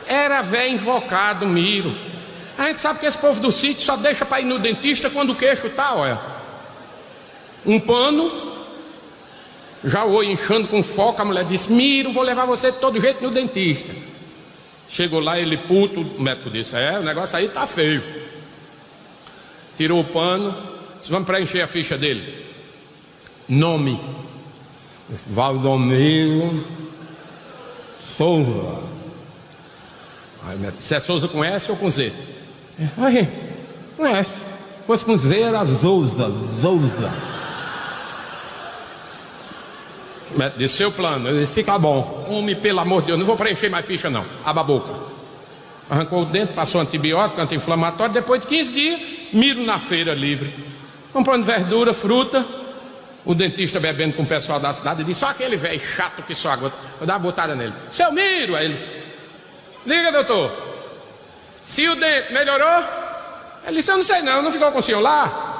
Era velho invocado, Miro. A gente sabe que esse povo do sítio só deixa para ir no dentista quando o queixo tá, olha. Um pano, já o olho inchando com foco, a mulher disse: Miro, vou levar você de todo jeito no dentista. Chegou lá, ele puto, o médico disse: o negócio aí tá feio. Tirou o pano, disse: vamos preencher a ficha dele. Nome: Valdomiro Souza. Aí o médico: se é Souza com S ou com Z? Aí, com S. Se fosse com Z era Souza. O médico disse: seu plano. Ele disse: fica bom. Homem, pelo amor de Deus, não vou preencher mais ficha não. Aba a boca. Arrancou o dente, passou antibiótico, anti-inflamatório. Depois de 15 dias, Miro na feira livre, comprando verdura, fruta. O dentista bebendo com o pessoal da cidade, disse: só aquele velho chato que só aguenta. Vou dar uma botada nele. Seu Miro, aí eles: liga, doutor, se o dente melhorou? Ele disse: eu não sei não ficou com o senhor lá?